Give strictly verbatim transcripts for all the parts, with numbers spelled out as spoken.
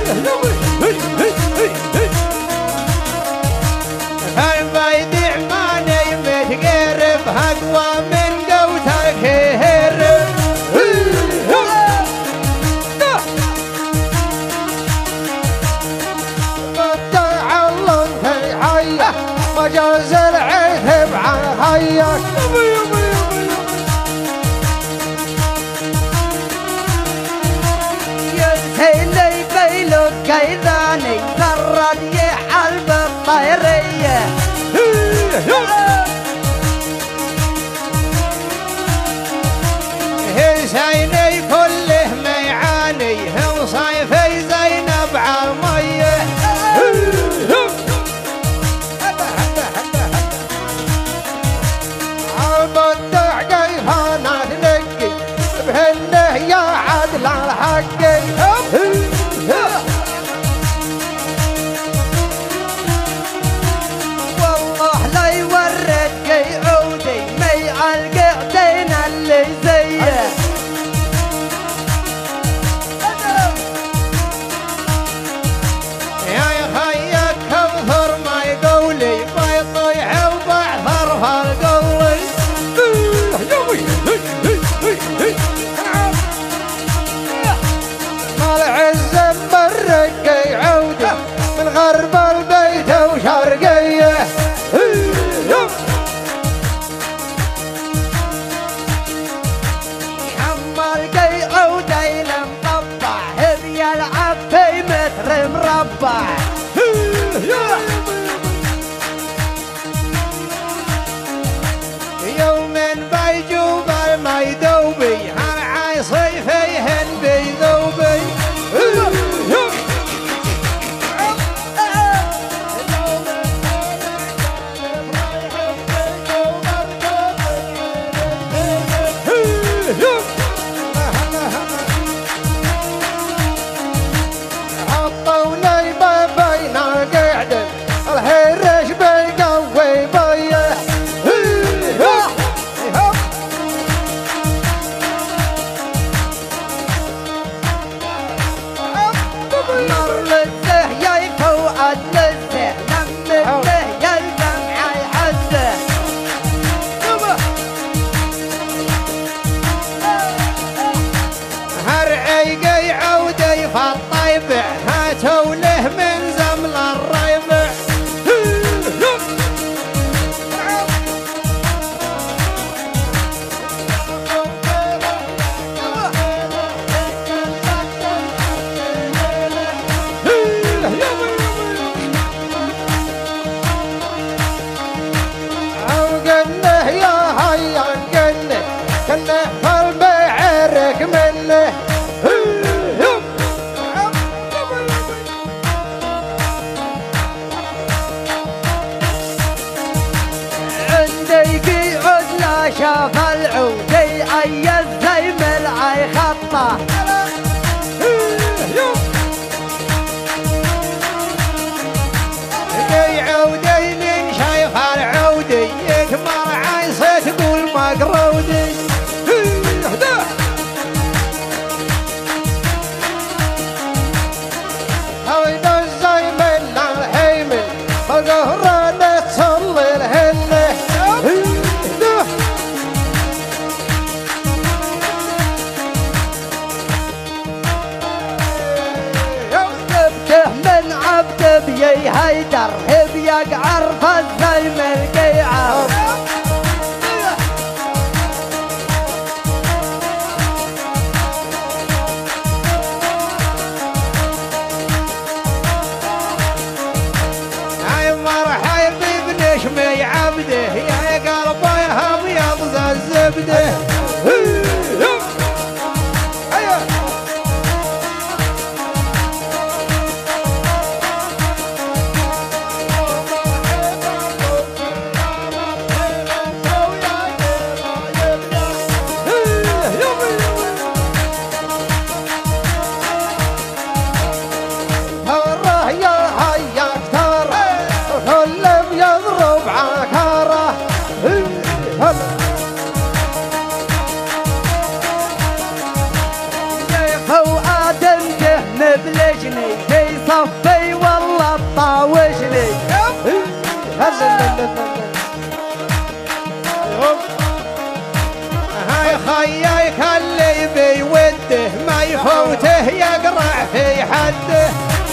البيدع ماني متقرب اقوى من قوتك هرب قطع الله حيه مجاز العتب عن حيك ينتهي بيلك كيداني ثرد يحلب الطيريه حسيني كله ميعاني هم صيفي زينب عالميه عالبدع كيف انا تنقي بهنه يا عدل الحقي والله لا يورد عودي مي القعدين اللي زيه يا خيك كثر ما يقولي بيطيح وبعثر فالقولي مال عز مرقي عودي من غرب البيت وشرقيه حمرقي عودي لمطبع هذي يلعب في متر مربع يوم بيجوب الميدوبي هم عايصي فيهن بيذوبي حطوني بين القعد الهرش بيقوي بيه مر للزه يفوعد للزه لمته يلدمع يحزه هرعيقي عودي فالطيبع هاتوا له من زمل الريبع وقلنه يا هيا قلنه كنه فالبيعرك منه عندي قعد لا شاف العودي اي الزيم العي خطه عودي من شايف العودي يكمر عيسى تقول مقرودي هويدا الزيم الحيمن فقهرانة تصلي الهنة جبته من عبد بيي هيدر بيقعر فالزيم القيعر هاي مرحب بابن شمي عبده يا قلبي هم يبزى الزبده فوقات انته مبلجني صفي والله طاوشني. هاي خيايك اللي بيوده ما يفوته يقرع في حده.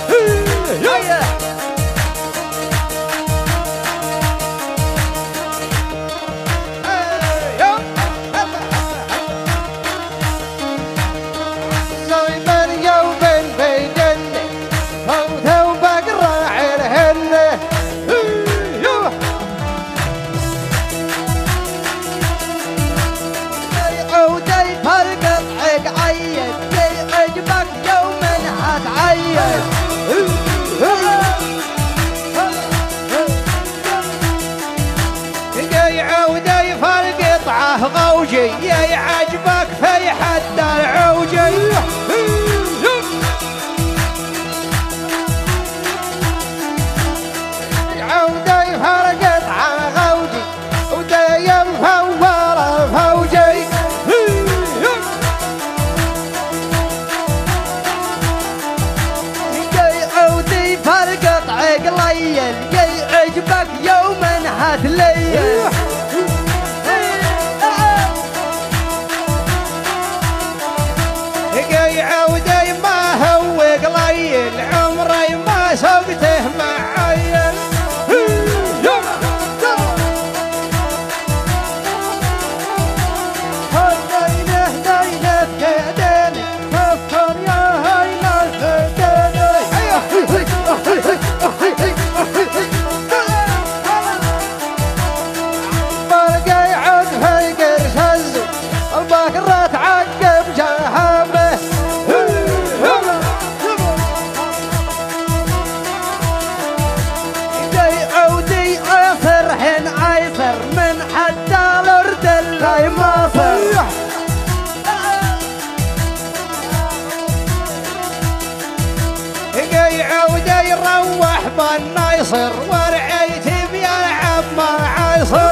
غوجي يا عجبك في حد العوجي. عودي فرقت عن غوجي ودايم فور فوجي. عودي فرقت عقليا يا عجبك يوم هتليا. عودي ما هو قليل عمري ما سوقته معين. هدينه دينه كدني فكر يا هينا الهدني. فرقي عد في قرش البكرة تعقب جهامه. من حتى الأرض اللي مصر. هقي عودي روح بالنايصر ورعيتي بيلعب مع عصر.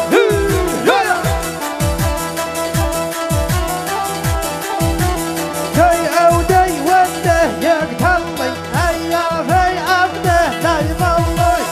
هي عودي وده يقتلني هيا في عبده لا يضلي.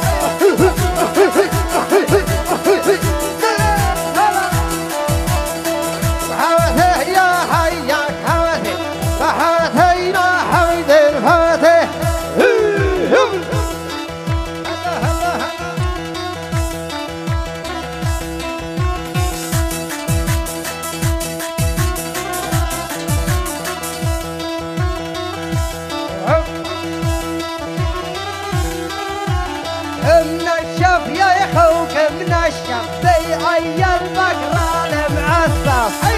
منشف يا يخوك منشف في اي البقرة المعسف.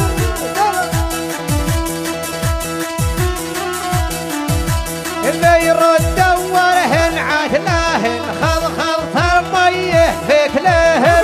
اللي يرد ورهن عتلاهن خذ خلط الميه في كلهن.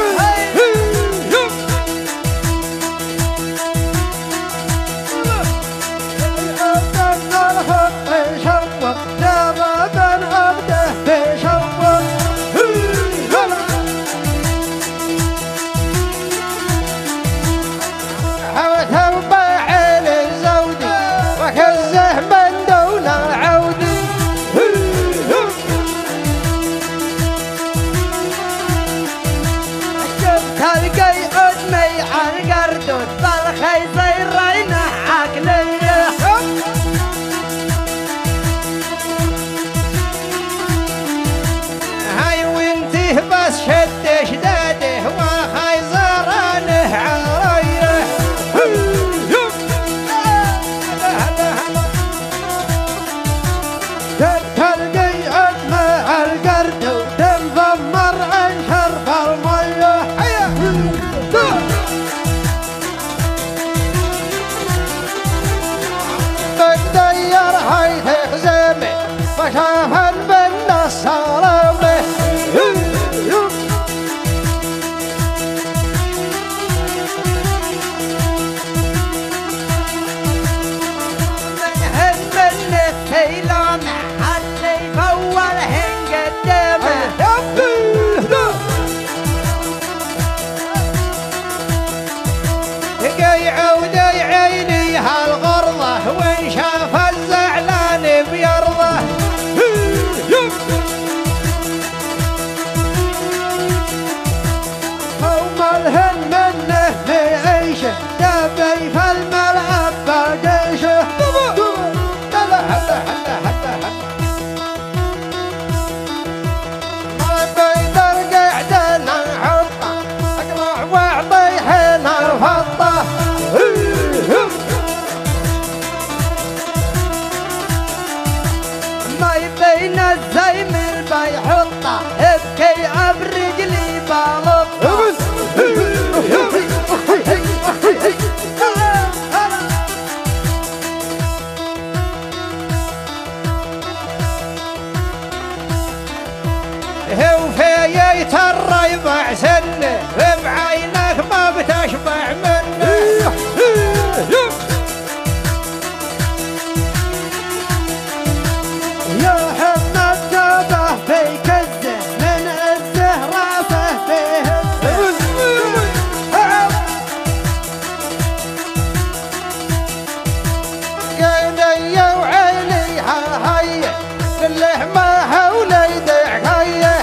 بالطة ابكي برجلي بالطة هو في الريبع سنه بعينك ما بتشبع منه يا حمد جابه في كزه من عزه راسه فيه قيني وعيني هاي اللي ما حولي دعكيه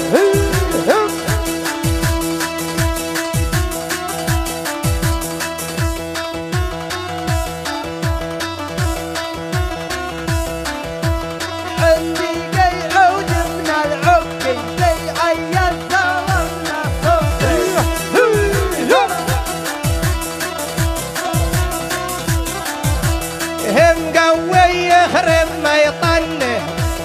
هم قوي يخرب ما يطنه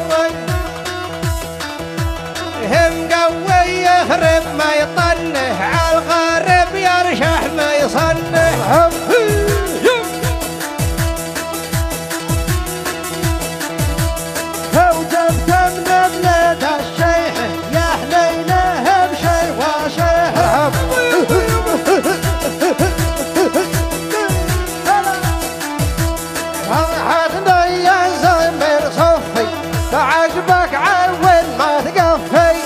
هم قوي يخرب ما يطنه عالغارب يرشح ما يصنه وجبت من بلاد الشيخ يا حليله بشي وشيخ فرحتني يا زمر صفي تعجبك عود ما تقفي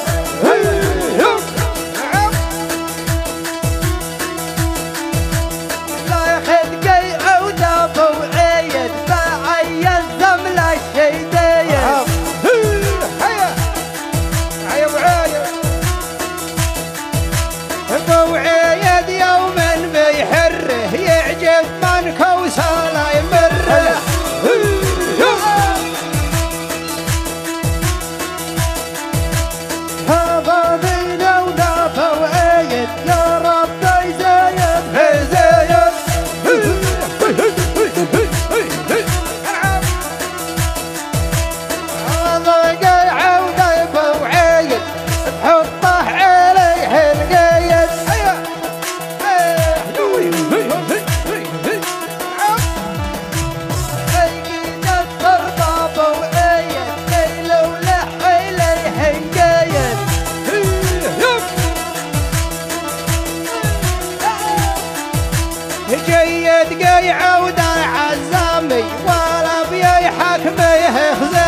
لا ياخذ قي او داب وعيد بعي الزمل الشيدين هيا هيا وعايد بوعيد يوم بيحره يعجب من كوسه لا يمره هذا بينا وداب وعيد يا ربي زايد في زايد هذا قيع وقيب وعيد تحطه عليه القيد هيجي جفر باب وعيد ليل ولح إليه قايد جيد قيع وداع عزامي ولا بيحك بيه خزامي